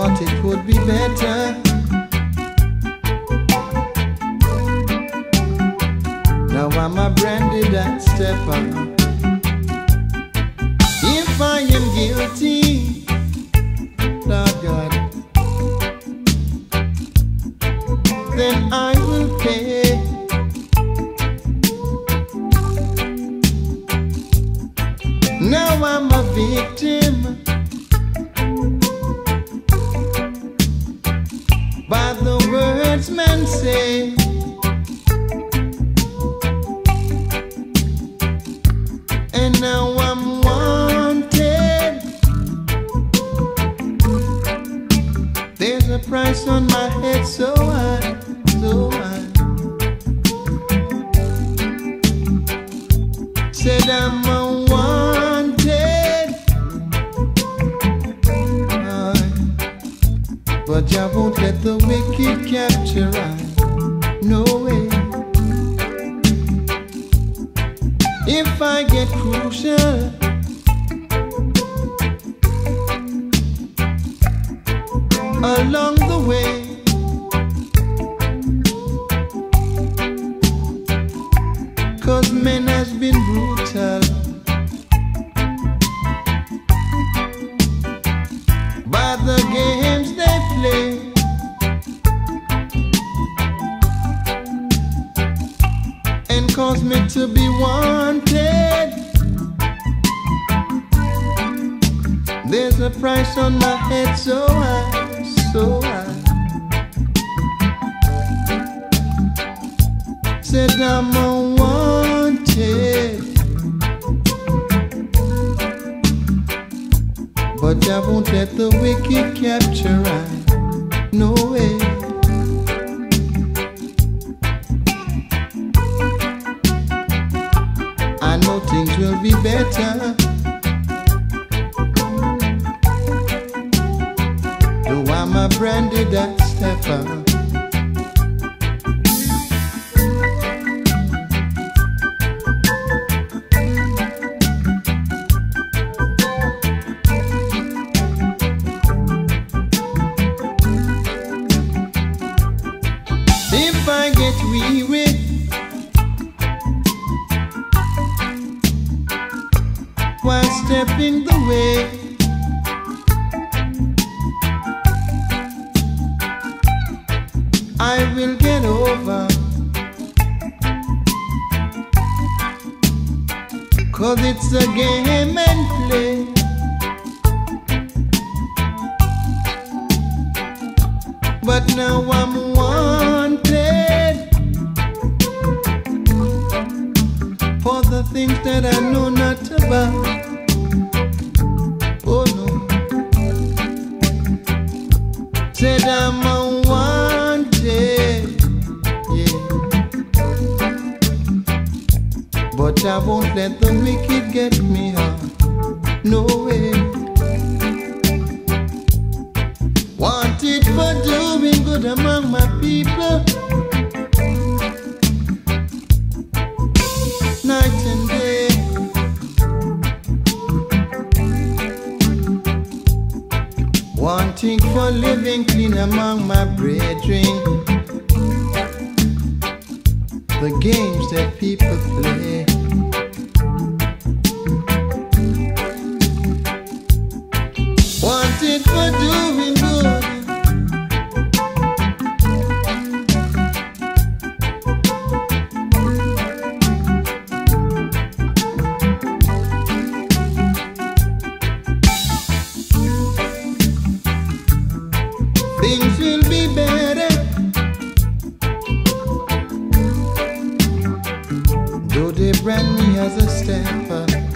thought it would be better. Now I'm a branded and stepper. If I am guilty, Lord God, then I will pay. Now I'm a victim by the words men say. And now I'm wanted. There's a price on my head so high, so high. Said I'm a wanted, but I won't let the wicked capture I. No way. If I get crucial, along the way, cause men has been brutal by the games they play. And cause me to be wanted. There's a price on my head so high, so high. Said I'm unwanted, but I won't let the wicked capture I. No way. I know things will be better. Though I'm a branded and stepper. If I get weary, while stepping the way, I will get over, cause it's a game and play. But now I'm wanted for the things that I know not about. Oh no. Said I'm unwanted, yeah. But I won't let the wicked get me out. No way. Wanted for doing good among my people, night and day. Wanting for living clean among my brethren. The games that people play. Wanted for doing good, things will be better. Though they brand me as a stepper.